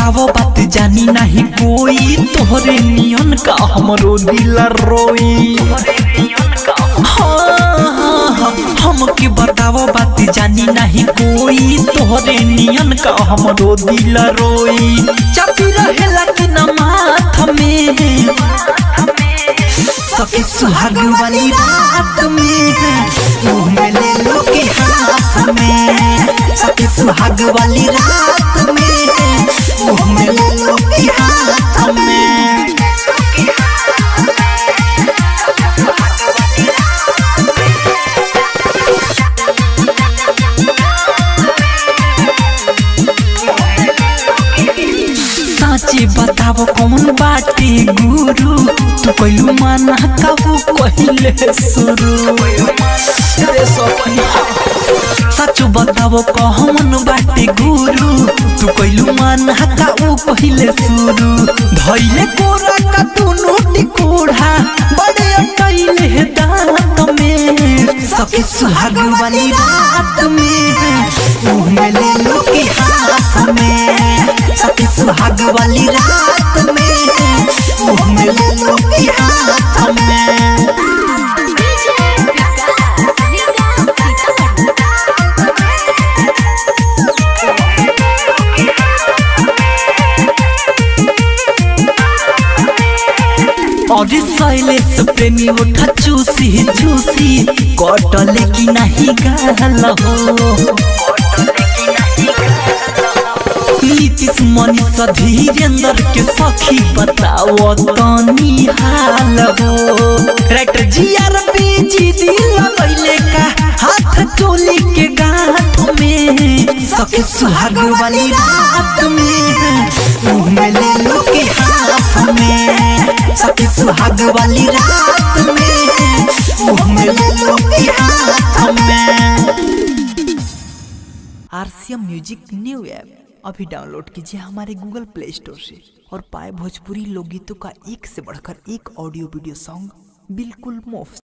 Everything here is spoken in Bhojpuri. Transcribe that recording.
बताओ बात जानी नहीं कोई तोहरे नियन का हमरो दिल रोई। हमके बताओ बात जानी नहीं कोई तोहरे नियन का हमरो दिल रोई। चापी रहेला कि न माथ में सखी सुहाग वाली रात में मुँह में ले लो के हाथ में। सखी सुहाग वाली रात में मुँह में ले लो के हाथ में। साची बताओ कौन बाटे गुरु तू कहलू माना काबू कहले शुरू। सच बताओ कौन बाटे गुरु तू कहलू माना काबू कहले शुरू। धैले कोरा का दोनों टिकोड़ा बड़े अटैले दांत में। सखी सुहाग वाली रात में मुँह में ले लो के हाथ में। सखी सुहाग वाली रात में मुँह में ले लो के हाथ में। और शैलेश प्रेमी उठा चूसी चूसी कटले की नहीं गाल हो। नीतीश मनीष धीरेन्द्र के सखी बताओ तनी हाल हो। राइटर जीआरपी जी दिल लगैले का हाथ चोली के गांठ में। सखी सुहाग वाली रात में मुँह में ले लो के हाथ में। सखी सुहाग वाली रात में मुँह में ले लो के हाथ में। आरसीएम म्यूजिक न्यू ऐप अभी डाउनलोड कीजिए हमारे गूगल प्ले स्टोर से और पाए भोजपुरी लोकगीतों का एक से बढ़कर एक ऑडियो वीडियो सॉन्ग बिल्कुल मुफ्त।